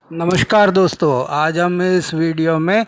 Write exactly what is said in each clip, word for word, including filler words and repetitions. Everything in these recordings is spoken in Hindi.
नमस्कार दोस्तों, आज हम इस वीडियो में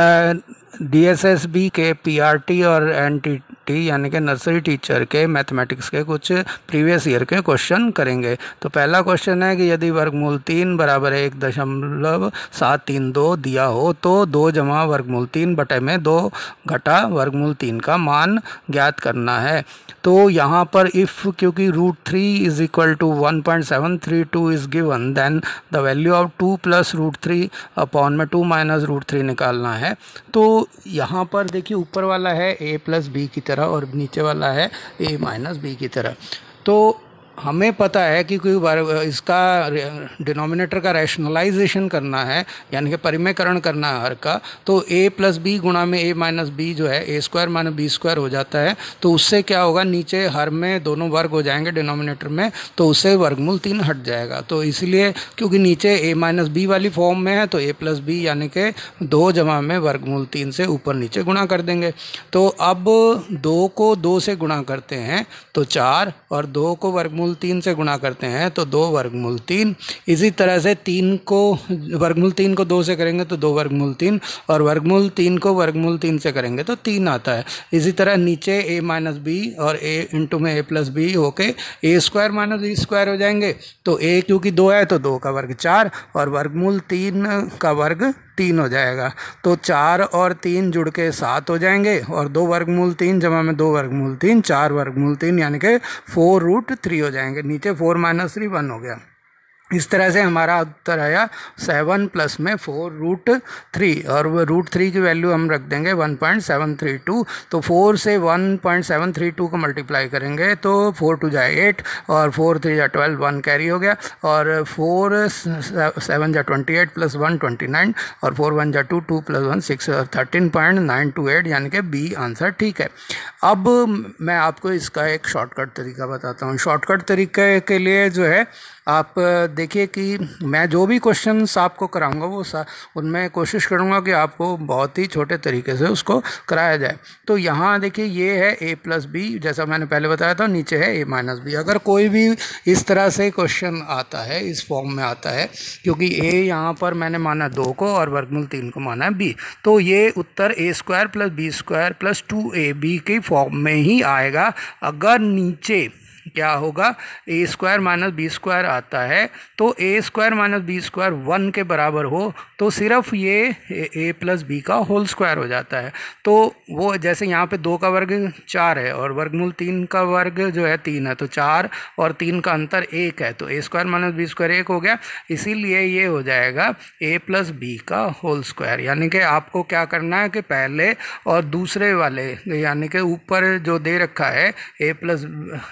डीएसएसबी के पीआरटी और एनटीटी यानी कि नर्सरी टीचर के मैथमेटिक्स के कुछ प्रीवियस ईयर के क्वेश्चन करेंगे। तो पहला क्वेश्चन है कि यदि वर्गमूल तीन बराबर एक दशमलव सात तीन दो दिया हो तो दो जमा वर्गमूल तीन बटे में दो घटा वर्गमूल तीन का मान ज्ञात करना है। तो यहाँ पर इफ़ क्योंकि root three is equal to one point seven three two is given, then the value of two plus root three upon में टू माइनस रूट थ्री निकालना है। तो यहाँ पर देखिए, ऊपर वाला है ए प्लस बी की तरह और नीचे वाला है ए माइनस बी की तरह। तो हमें पता है कि कोई वर्ग इसका डिनोमिनेटर का रैशनलाइजेशन करना है, यानी कि परिमेयकरण करना है हर का। तो a प्लस बी गुणा में a माइनस बी जो है A square minus B square हो जाता है। तो उससे क्या होगा, नीचे हर में दोनों वर्ग हो जाएंगे डिनोमिनेटर में, तो उससे वर्गमूल तीन हट जाएगा। तो इसलिए क्योंकि नीचे a माइनस बी वाली फॉर्म में है तो a प्लस बी यानी कि दो जमा में वर्गमूल तीन से ऊपर नीचे गुणा कर देंगे। तो अब दो को दो से गुणा करते हैं तो चार, और दो को वर्गमूल तीन से गुणा करते हैं तो दो वर्गमूल तीन। इसी तरह से तीन को वर्गमूल तीन को दो से करेंगे तो दो वर्गमूल तीन, और वर्गमूल तीन को वर्गमूल तीन से करेंगे तो तीन आता है। इसी तरह नीचे a माइनस बी और a इंटू में a प्लस बी होके A square minus B square हो जाएंगे। तो a क्योंकि दो है तो दो का वर्ग चार, और वर्गमूल तीन का वर्ग तीन हो जाएगा। तो चार और तीन जुड़ के सात हो जाएंगे, और दो वर्गमूल तीन जमा में दो वर्गमूल तीन, चार वर्गमूल तीन यानी कि फोर रूट थ्री हो जाएंगे। नीचे फोर माइनस थ्री वन हो गया। इस तरह से हमारा उत्तर आया सेवन प्लस में फोर रूट थ्री, और वो रूट थ्री की वैल्यू हम रख देंगे one point seven three two. तो फोर से one point seven three two को मल्टीप्लाई करेंगे तो फोर टू जाए एट, और फोर थ्री जा ट्वेल्व, वन कैरी हो गया, और फोर सेवन जा twenty eight plus one twenty nine, और फोर वन जा two, two plus one six, thirteen point nine two eight यानी कि बी आंसर ठीक है। अब मैं आपको इसका एक शॉर्टकट तरीका बताता हूँ। शॉर्टकट तरीके के लिए जो है, आप देखिए कि मैं जो भी क्वेश्चंस आपको कराऊंगा वो उनमें कोशिश करूंगा कि आपको बहुत ही छोटे तरीके से उसको कराया जाए। तो यहाँ देखिए, ये है a प्लस बी, जैसा मैंने पहले बताया था, नीचे है a माइनस बी। अगर कोई भी इस तरह से क्वेश्चन आता है, इस फॉर्म में आता है, क्योंकि a यहाँ पर मैंने माना दो को और वर्गमूल तीन को माना है b, तो ये उत्तर A square plus B square plus two A B की फॉर्म में ही आएगा। अगर नीचे क्या होगा, A square minus B square आता है तो A square minus B square one के बराबर हो तो सिर्फ ये ए प्लस बी का होल स्क्वायर हो जाता है। तो वो जैसे यहाँ पे दो का वर्ग चार है और वर्गमूल तीन का वर्ग जो है तीन है, तो चार और तीन का अंतर एक है, तो A square minus B square एक हो गया। इसीलिए ये हो जाएगा ए प्लस बी का होल स्क्वायर। यानी कि आपको क्या करना है कि पहले और दूसरे वाले, यानी कि ऊपर जो दे रखा है A plus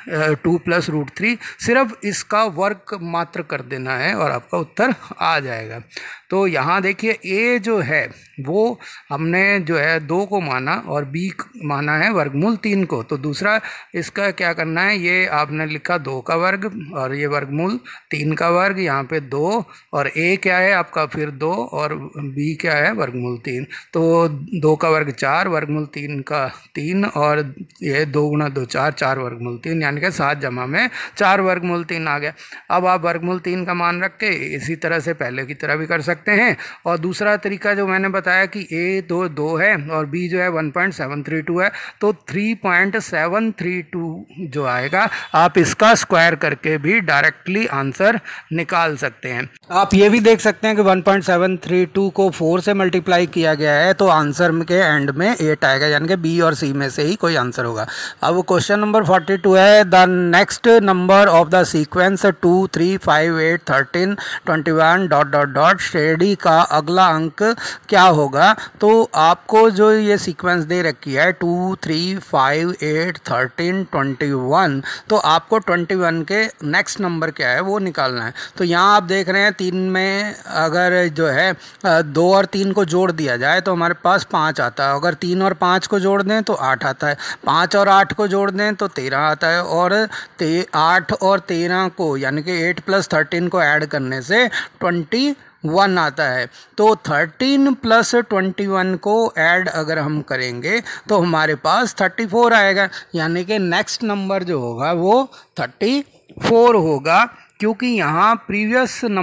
two plus root three, सिर्फ इसका वर्ग मात्र कर देना है और आपका उत्तर आ जाएगा। तो यहाँ देखिए, ए जो है वो हमने जो है दो को माना और बी माना है वर्गमूल तीन को। तो दूसरा इसका क्या करना है, ये आपने लिखा दो का वर्ग और ये वर्गमूल तीन का वर्ग, यहाँ पे दो, और ए क्या है आपका फिर दो, और बी क्या है वर्गमूल तीन। तो दो का वर्ग चार, वर्गमूल तीन का तीन, और ये दो गुना दो चार, चार वर्गमूल तीन यानी कि सात जमा में चार वर्गमूल तीन आ गया। अब आप वर्गमूल तीन का मान रख के इसी तरह से पहले की तरह भी कर सकते हैं। और दूसरा तरीका जो मैंने बताया कि ए दो दो है और बी जो है one point seven three two है, तो three point seven three two जो आएगा आप इसका स्क्वायर करके भी डायरेक्टली आंसर निकाल सकते हैं। आप ये भी देख सकते हैं कि one point seven three two को फोर से मल्टीप्लाई किया गया है तो आंसर के एंड में एट आएगा, यानी कि बी और सी में से ही कोई आंसर होगा। अब क्वेश्चन नंबर फोर्टी टू है, the next number of the sequence two three five eight thirteen twenty one dot dot dot श्रेणी का अगला अंक क्या होगा। तो आपको जो ये सीक्वेंस दे रखी है two three five eight thirteen twenty one, तो आपको ट्वेंटी वन के नेक्स्ट नंबर क्या है वो निकालना है। तो यहाँ आप देख रहे हैं तीन में अगर जो है दो और तीन को जोड़ दिया जाए तो हमारे पास पाँच आता है, अगर तीन और पाँच को जोड़ दें तो आठ आता है, पाँच और आठ को जोड़ दें तो तेरह आता है, और ते आठ और तेरह को यानी कि एट प्लस थर्टीन को ऐड करने से ट्वेंटी वन आता है। तो थर्टीन प्लस ट्वेंटी वन को ऐड अगर हम करेंगे तो हमारे पास थर्टी फोर आएगा, यानी कि नेक्स्ट नंबर जो होगा वो थर्टी फोर होगा। क्योंकि यहाँ प्रीवियस नंबर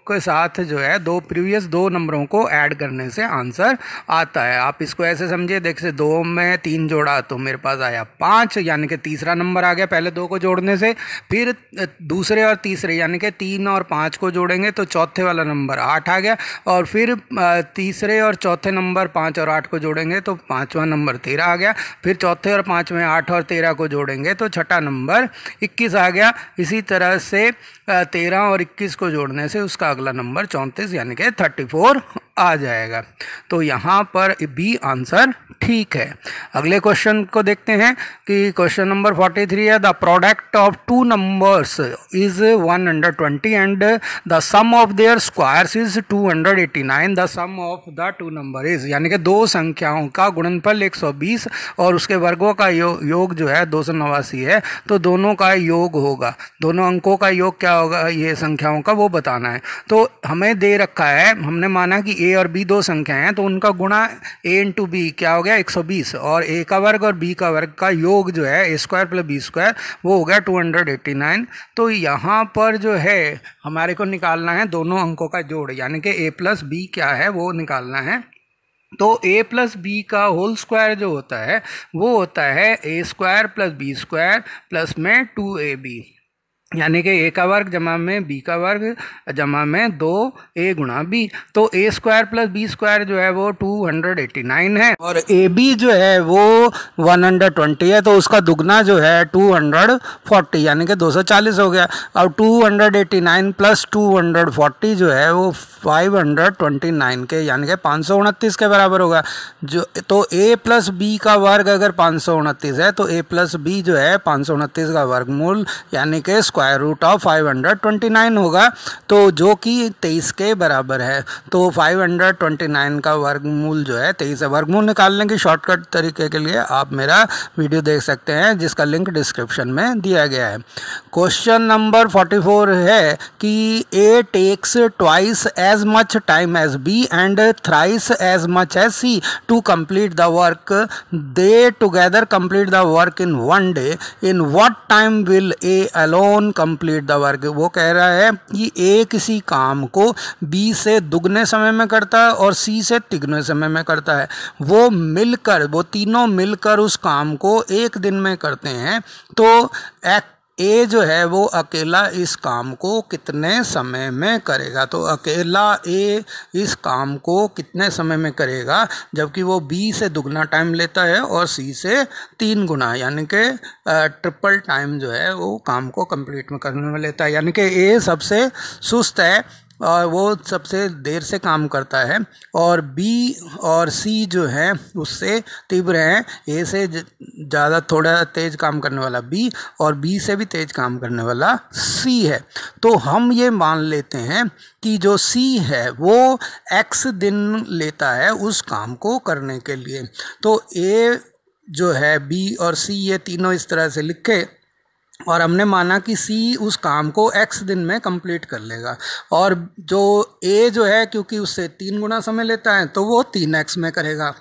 के साथ जो है दो प्रीवियस दो नंबरों को ऐड करने से आंसर आता है। आप इसको ऐसे समझिए, देखिए दो में तीन जोड़ा तो मेरे पास आया पाँच, यानी कि तीसरा नंबर आ गया पहले दो को जोड़ने से। फिर दूसरे और तीसरे यानी कि तीन और पाँच को जोड़ेंगे तो चौथे वाला नंबर आठ आ गया, और फिर तीसरे और चौथे नंबर पाँच और आठ को जोड़ेंगे तो पाँचवा नंबर तेरह आ गया। फिर चौथे और पाँचवें आठ और तेरह को जोड़ेंगे तो छठा नंबर इक्कीस आ गया। इसी तरह से तेरह और इक्कीस को जोड़ने से उसका अगला नंबर चौंतीस यानी कि थर्टी फोर आ जाएगा। तो यहाँ पर बी आंसर ठीक है। अगले क्वेश्चन को देखते हैं कि क्वेश्चन नंबर फोर्टी थ्री है, the product of two numbers is one hundred twenty and the sum of their squares is two hundred eighty nine, the sum of the two number is, यानी कि दो संख्याओं का गुणनफल एक सौ बीस और उसके वर्गों का यो, योग जो है दो सौ नवासी है, तो दोनों का योग होगा, दोनों अंकों का योग क्या होगा ये संख्याओं का वो बताना है। तो हमें दे रखा है, हमने माना कि ए और बी दो संख्याएं हैं तो उनका गुणा ए इंटू बी क्या हो गया एक सौ बीस, और ए का वर्ग और बी का वर्ग का योग जो है A square plus B square वो हो गया टू हंड्रेड एटी नाइन। तो यहाँ पर जो है हमारे को निकालना है दोनों अंकों का जोड़, यानी कि ए प्लस बी क्या है वो निकालना है। तो a प्लस बी का होल स्क्वायर जो होता है वो होता है A square plus B square plus में टू ए बी, यानी कि ए का वर्ग जमा में बी का वर्ग जमा में दो ए गुणा बी। तो A square plus B square जो है वो टू हंड्रेड एटी नाइन है और ए बी जो है वो वन हंड्रेड ट्वेंटी है, तो उसका दुगना जो है टू हंड्रेड फोर्टी यानी कि दो सौ चालीस हो गया। और two hundred eighty nine plus two hundred forty जो है वो फाइव हंड्रेड ट्वेंटी नाइन के यानी कि पाँच सौ उनतीस के बराबर होगा। जो तो a प्लस बी का वर्ग अगर पाँच सौ उनतीस है तो a प्लस बी जो है पाँच सौ उनतीस का वर्गमूल यानी कि square root of five hundred twenty nine होगा, तो जो कि तेईस के बराबर है। तो फाइव हंड्रेड ट्वेंटी नाइन का वर्गमूल जो है तेईस है। वर्गमूल निकालने की शॉर्टकट तरीके के लिए आप मेरा वीडियो देख सकते हैं जिसका लिंक डिस्क्रिप्शन में दिया गया है। क्वेश्चन नंबर फोर्टी फोर है कि A takes twice as much time as B and thrice as much as C to complete the work, they together complete the work in one day, in what time will A alone complete the work. वो कह रहा है कि ए किसी काम को बी से दुगने समय में करता है और सी से तिगने समय में करता है। वो मिलकर वो तीनों मिलकर उस काम को एक दिन में करते हैं, तो एक ए जो है वो अकेला इस काम को कितने समय में करेगा। तो अकेला ए इस काम को कितने समय में करेगा, जबकि वो बी से दुगना टाइम लेता है और सी से तीन गुना यानी कि ट्रिपल टाइम जो है वो काम को कंप्लीट में करने में लेता है। यानी कि ए सबसे सुस्त है और वो सबसे देर से काम करता है, और बी और सी जो है उससे तीव्र हैं। ए से ज़्यादा थोड़ा तेज़ काम करने वाला बी और बी से भी तेज़ काम करने वाला सी है। तो हम ये मान लेते हैं कि जो सी है वो एक्स दिन लेता है उस काम को करने के लिए। तो ए जो है बी और सी ये तीनों इस तरह से लिखे और हमने माना कि सी उस काम को x दिन में कंप्लीट कर लेगा, और जो a जो है क्योंकि उससे तीन गुना समय लेता है तो वो तीन एक्स में करेगा,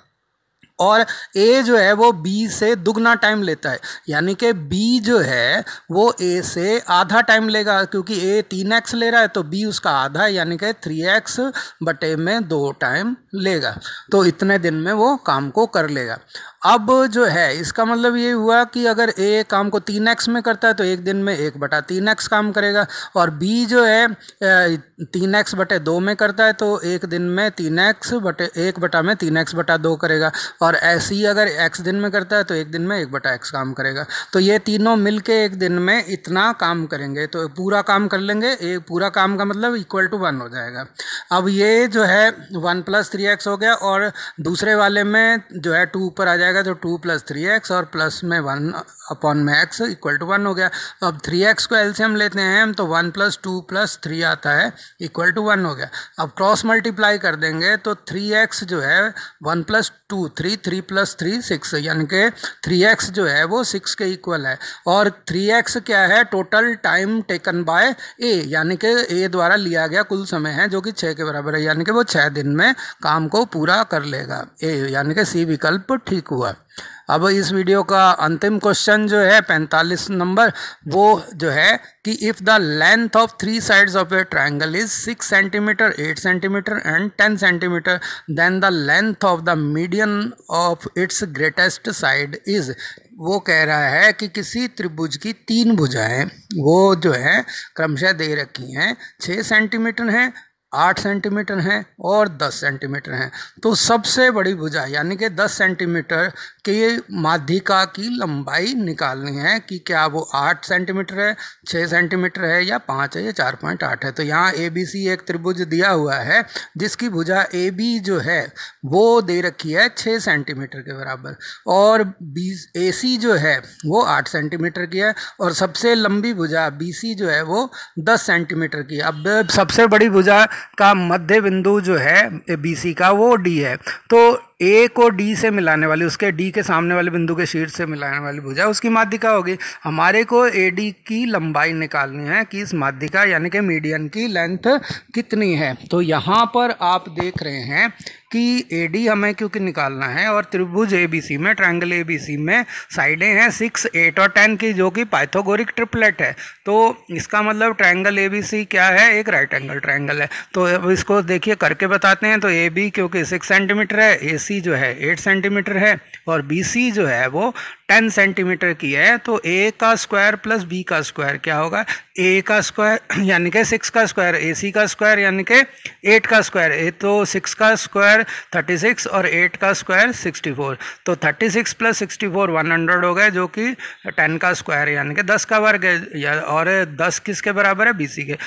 और a जो है वो b से दुगना टाइम लेता है यानी कि b जो है वो a से आधा टाइम लेगा, क्योंकि a तीन एक्स ले रहा है तो b उसका आधा है यानी कि थ्री एक्स बटे में दो टाइम लेगा। तो इतने दिन में वो काम को कर लेगा। अब जो है इसका मतलब ये हुआ कि अगर ए काम को तीन एक्स में करता है तो एक दिन में एक बटा तीन एक्स काम करेगा, और बी जो है तीन एक्स बटे दो में करता है तो एक दिन में तीन एक्स बटे एक बटा में तीन एक्स बटा दो करेगा, और ऐसे ही अगर एक्स दिन में करता है तो एक दिन में एक बटा एक्स काम करेगा। तो ये तीनों मिलके एक दिन में इतना काम करेंगे, तो पूरा काम कर लेंगे। एक पूरा काम का मतलब इक्वल टू वन हो जाएगा। अब ये जो है वन प्लस थ्री एक्स हो गया, और दूसरे वाले में जो है टू ऊपर आ जाएगा तो टू प्लस थ्री एक्स और प्लस में वन अपॉन में एक्स इक्वल टू वन हो गया। अब थ्री एक्स को एलसीएम लेते हैं तो one plus two plus three आता है इक्वल टू वन हो गया। अब क्रॉस मल्टीप्लाई कर देंगे तो थ्री एक्स जो है one plus two three, three plus three six, यानी कि थ्री एक्स जो है वो सिक्स के इक्वल है, और थ्री एक्स क्या है total time taken by A यानी कि ए द्वारा लिया गया कुल समय है जो कि छः के बराबर है, यानी कि वो छः दिन में काम को पूरा कर लेगा। ए यानी कि सी विकल्प ठीक हुआ। हुआ। अब इस वीडियो का अंतिम क्वेश्चन जो है पैंतालीस नंबर, वो जो है कि if the length of three sides of a triangle is six centimeter, eight centimeter and ten centimeter, then the length of the median of its greatest side is. वो कह रहा है कि किसी त्रिभुज की तीन भुजाएं वो जो है क्रमशः दे रखी हैं, छः सेंटीमीटर हैं, आठ सेंटीमीटर हैं और दस सेंटीमीटर हैं। तो सबसे बड़ी भुजा यानी कि दस सेंटीमीटर की माध्यिका की लंबाई निकालनी है कि क्या वो आठ सेंटीमीटर है, छः सेंटीमीटर है या पाँच है या चार पॉइंट आठ है। तो यहाँ ए बी सी एक त्रिभुज दिया हुआ है जिसकी भुजा ए बी जो है वो दे रखी है छः सेंटीमीटर के बराबर, और बी ए सी जो है वो आठ सेंटीमीटर की है, और सबसे लंबी भुजा बी सी जो है वो दस सेंटीमीटर की है। अब सबसे बड़ी भुजा का मध्य बिंदु जो है बी सी का वो डी है, तो ए को डी से मिलाने वाली, उसके डी के सामने वाले बिंदु के शीर्ष से मिलाने वाली भुजा उसकी माध्यिका होगी। हमारे को ए डी की लंबाई निकालनी है कि इस माध्यिका यानी कि मीडियन की लेंथ कितनी है। तो यहाँ पर आप देख रहे हैं कि ए डी हमें क्योंकि निकालना है, और त्रिभुज ए बी सी में, ट्रायंगल ए बी सी में साइडें हैं सिक्स, एट और टेन की, जो कि पाइथागोरिक ट्रिपलेट है। तो इसका मतलब ट्रायंगल ए बी सी क्या है, एक राइट एंगल ट्रायंगल है। तो अब इसको देखिए करके बताते हैं। तो ए बी क्योंकि सिक्स सेंटीमीटर है, ए सी जो है एट सेंटीमीटर है, और बी सी जो है वो टेन सेंटीमीटर की है। तो ए का स्क्वायर प्लस बी का स्क्वायर क्या होगा, ए का स्क्वायर यानी कि सिक्स का स्क्वायर, ए सी का स्क्वायर यानी कि एट का स्क्वायर। ए तो सिक्स का स्क्वायर थर्टी सिक्स और एट का स्क्वायर सिक्सटी फोर, तो thirty six plus sixty four one hundred हो गए, जो कि टेन का स्क्वायर यानी कि दस का वर्ग है, और दस किसके बराबर है, बी सी के।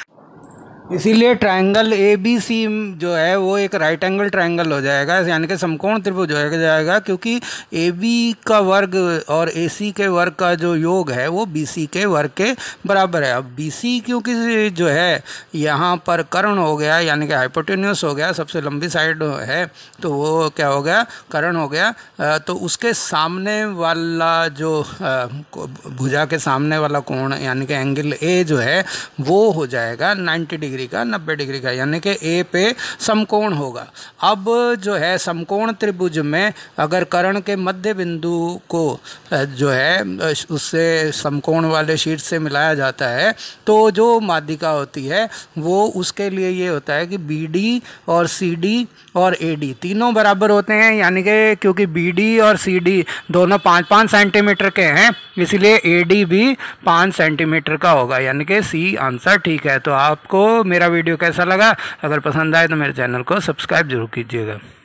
इसीलिए ट्रायंगल ए बी सी जो है वो एक राइट एंगल ट्रायंगल हो जाएगा, यानी कि समकोण त्रिभुज हो जाएगा, क्योंकि ए बी का वर्ग और ए सी के वर्ग का जो योग है वो बी सी के वर्ग के बराबर है। अब बी सी क्योंकि जो है यहाँ पर कर्ण हो गया यानी कि हाइपोटेन्यूस हो गया, सबसे लंबी साइड है, तो वो क्या हो गया, कर्ण हो गया। तो उसके सामने वाला जो भुजा के सामने वाला कोण यानी कि एंगल ए जो है वो हो जाएगा नाइन्टी डिग्री का, नब्बे डिग्री का, यानी कि ए पे समकोण होगा। अब जो है समकोण त्रिभुज में अगर कर्ण के मध्य बिंदु को जो है उससे समकोण वाले शीर्ष से मिलाया जाता है, तो जो माध्यिका होती है वो उसके लिए ये होता है कि बी डी और सी डी और ए डी तीनों बराबर होते हैं, यानी कि क्योंकि बी डी और सी डी दोनों पाँच पाँच सेंटीमीटर के हैं, इसलिए ए डी भी पाँच सेंटीमीटर का होगा, यानी कि सी आंसर ठीक है। तो आपको मेरा वीडियो कैसा लगा, अगर पसंद आए तो मेरे चैनल को सब्सक्राइब जरूर कीजिएगा।